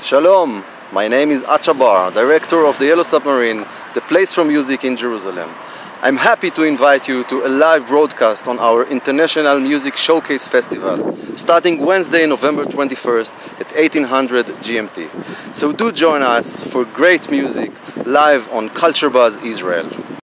Shalom, my name is Atcha Bar, director of the Yellow Submarine, the place for music in Jerusalem. I'm happy to invite you to a live broadcast on our International Music Showcase Festival, starting Wednesday, November 21st at 1800 GMT. So do join us for great music live on CultureBuzzIsrael.